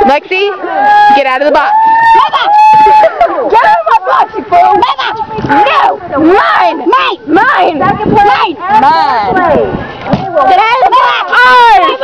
Lexi, get out of the box. Get out of my box, you fool! No! Mine! Mine! Mine! Mine! Mine! Get out of the box!